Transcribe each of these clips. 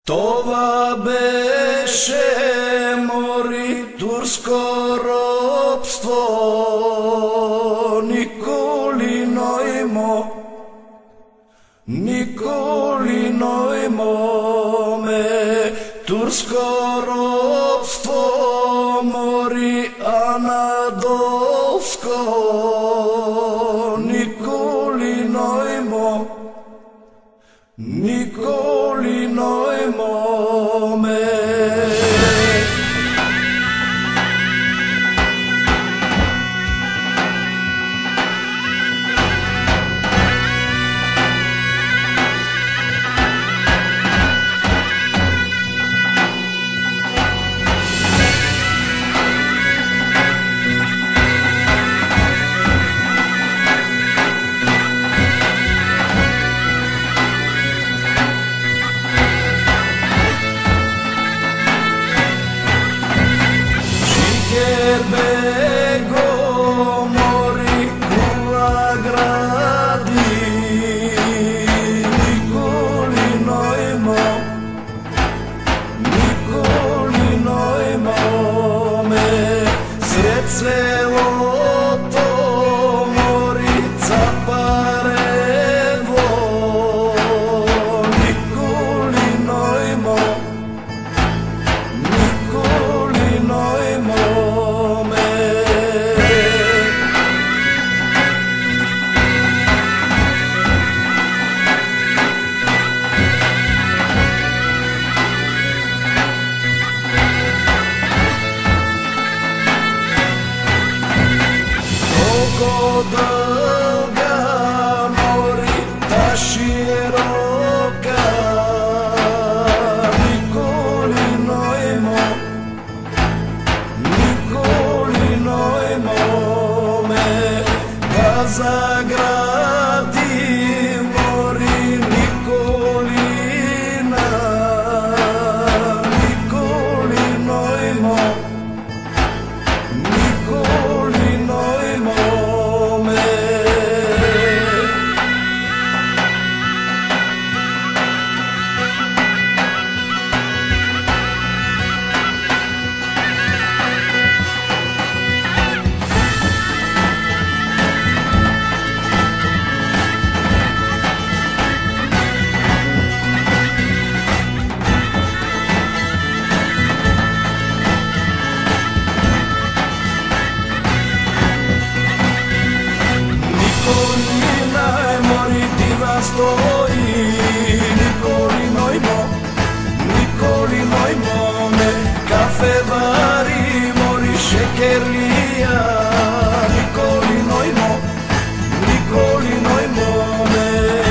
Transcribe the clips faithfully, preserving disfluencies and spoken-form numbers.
Това беше мори турско робство, Николино имо, Николино имо ме, турско робство, мори анадолско, Николино имо, Николино имо ме. Дълга мори, та широка, Николино имо, Николино имо ме, да загради мори Николина, Николино имо, Николино имо. Stoji Nikolino imo, Nikolino imo me, kafe vari mori šekerlija, Nikolino imo, Nikolino imo me.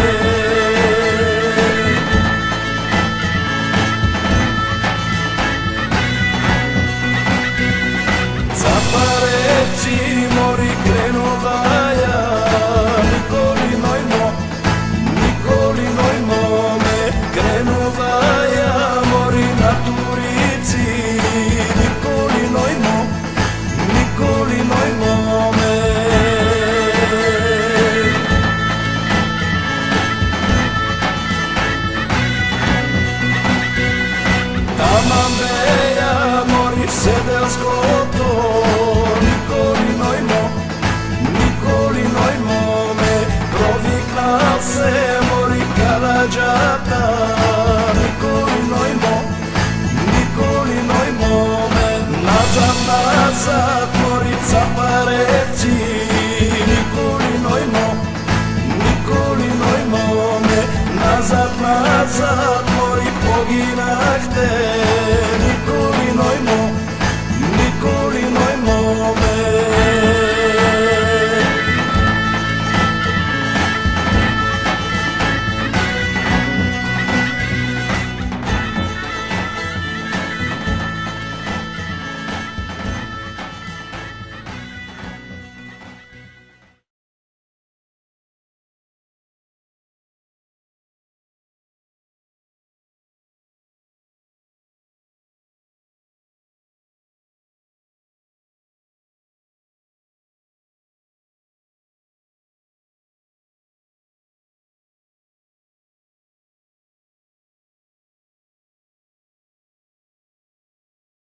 Zapareci mori krenovaja, Nikolino imo, Nikolino imo me, krenovaja mori na Turici, Nikolino imo, Nikolino imo me. Taman beja mori sedelskoto, Nikolino imo, Nikolino imo me, proviknal se Kaladžata, Nikolino imo, Nikolino imo me, nazad, nazad, morica pareci, Nikolino imo, Nikolino imo me, nazad, nazad, mori poginahte, Nikolino imo.